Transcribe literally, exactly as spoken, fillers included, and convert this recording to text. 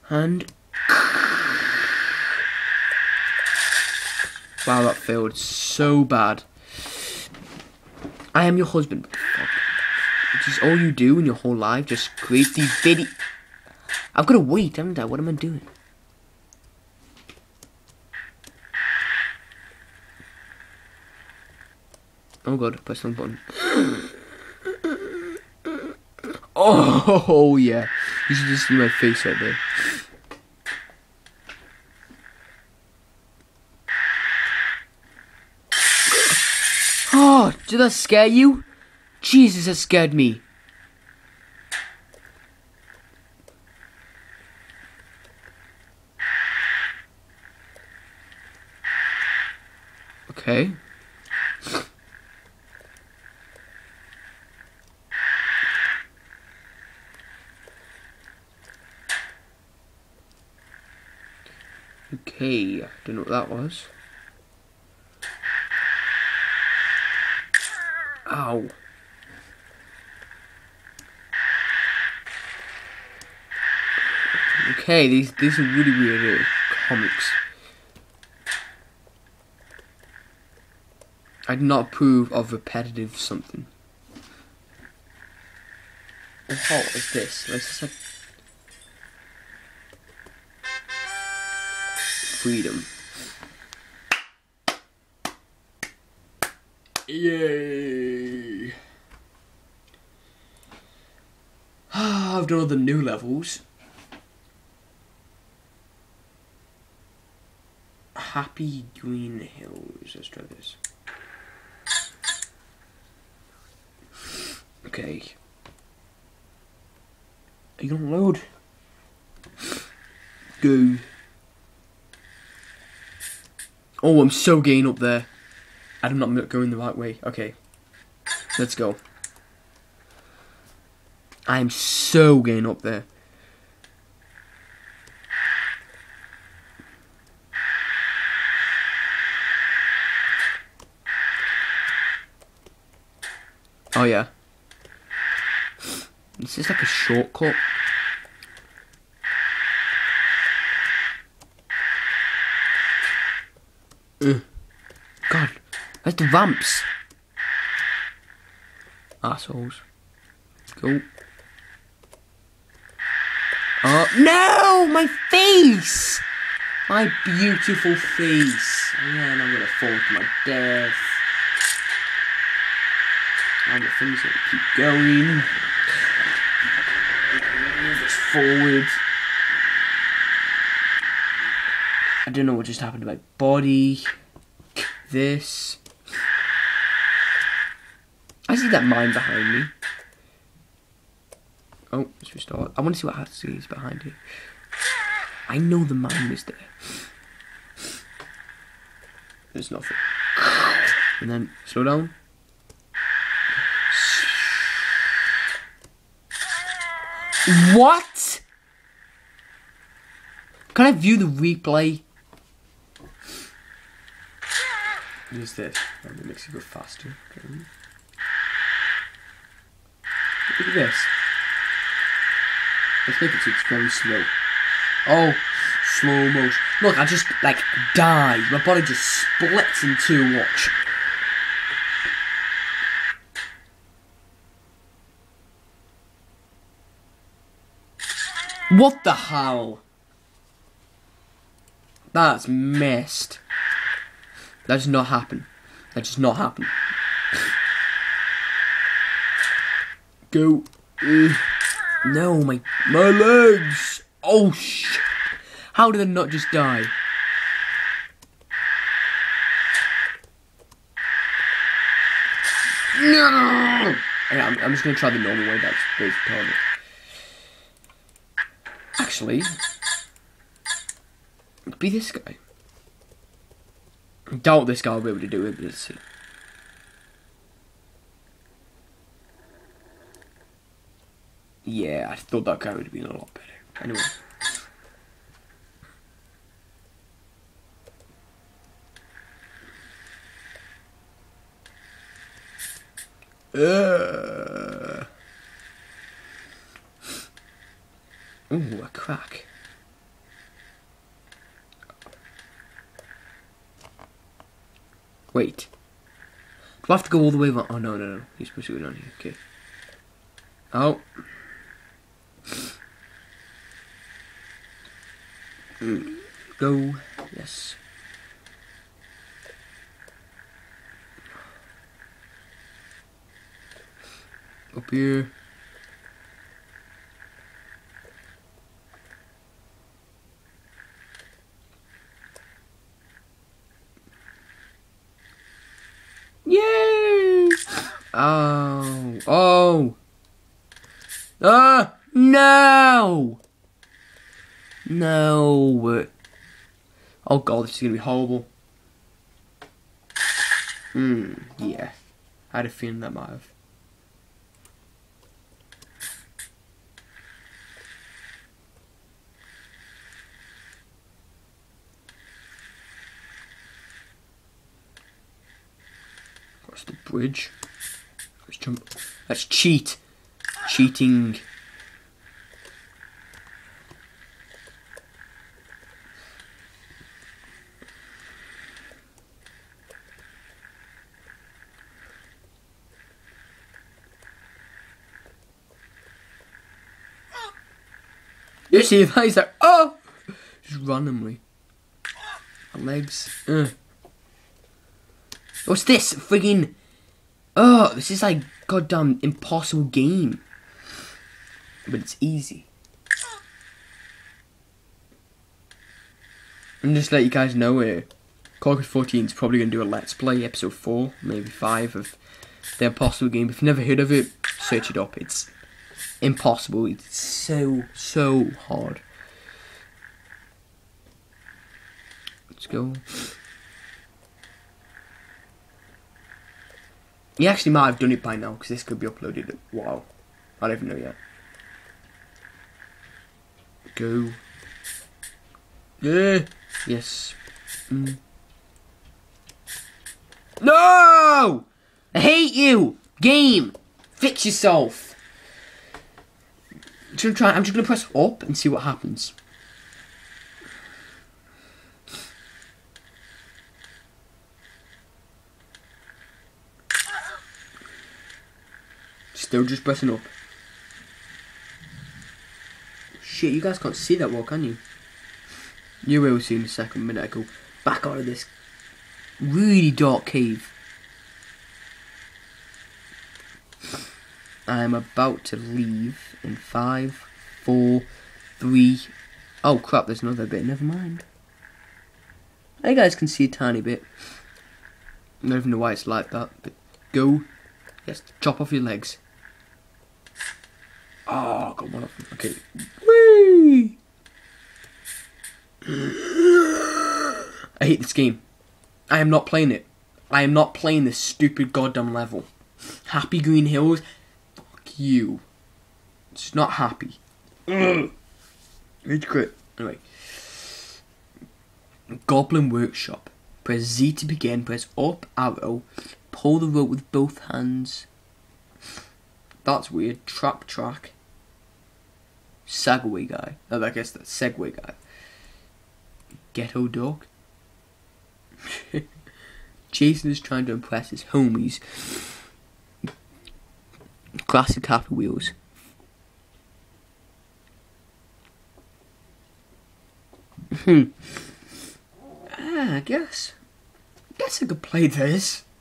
And... Wow, that failed so bad. I am your husband. Which is all you do in your whole life. Just create these videos. I've got to wait, haven't I? What am I doing? Oh god, press the wrong button. Oh yeah. You should just see my face right there. Oh, did that scare you? Jesus, that scared me. Okay. Okay, don't know what that was. Ow. Okay, these these are really weird uh, comics. I do not approve of repetitive something. What the hell is this? Let's just like freedom. Yay! I've done all the new levels. Happy Green Hills. Let's try this. Okay. Are you gonna load? Go. Oh, I'm so getting up there. I'm not going the right way. Okay. Let's go. I am so getting up there. Oh yeah. This is like a shortcut. Ugh. God, where's the ramps? Assholes. Go. Oh no, my face! My beautiful face. Yeah, and I'm gonna fall to my death. And the things that keep going. Move us forward. I don't know what just happened to my body. This. I see that mine behind me. Oh, let's restart. I want to see what Hatsu is behind it. I know the mine is there. There's nothing. And then slow down. What? Can I view the replay? What is this? Oh, it makes it go faster. Okay. Look at this. Let's make it so it's very slow. Oh, slow motion. Look, I just, like, died. My body just splits in two. Watch. What the hell? That's messed. That does not happen. That does not happen. Go. Uh, no, my my legs. Oh shit! How did I not just die? No. Okay, I'm, I'm just gonna try the normal way. That's very target. Actually, it'd be this guy. I doubt this guy will be able to do it, but let's see. Yeah, I thought that guy would have been a lot better. Anyway. Uh. Ooh, a crack. Wait. Do I have to go all the way around? Oh, no, no, no. You're supposed to go down here. Okay. Oh. Mm. Go. Yes. Up here. Yay! Oh. Oh. Ah! No! No. Oh god, this is gonna be horrible. Hmm, yeah. I had a feeling that might have. What's the bridge? Let's jump. Let's cheat. Cheating. You see if I start, oh, just randomly. My legs. Uh. What's this? Friggin'. Oh, this is like goddamn impossible game. But it's easy. And just let you guys know, uh, Corkers fourteen is probably going to do a Let's Play, episode four, maybe five, of the impossible game. If you've never heard of it, search it up. It's impossible. It's so, so hard. Let's go. You actually might have done it by now, because this could be uploaded. Wow. I don't even know yet. Go. Yeah. Yes. Mm. No! I hate you! Game! Fix yourself! I'm just gonna try, I'm just gonna press up and see what happens. Still just pressing up. Shit, you guys can't see that well, can you? You will see in a second, minute I go back out of this really dark cave. I'm about to leave in five, four, three. Oh crap, there's another bit, never mind. You guys can see a tiny bit. I don't even know why it's like that, but go. Yes, chop off your legs. Oh, got one of them. Okay. Whee! I hate this game. I am not playing it. I am not playing this stupid goddamn level. Happy Green Hills? Fuck you. It's not happy. Ugh. Rage quit. Anyway. Goblin Workshop. Press Z to begin. Press up arrow. Pull the rope with both hands. That's weird. Trap track. Segway guy. Oh, I guess that's Segway guy. Ghetto dog. Jason is trying to impress his homies. Classic Happy Wheels. Hmm. Ah, I guess. I guess I could play this.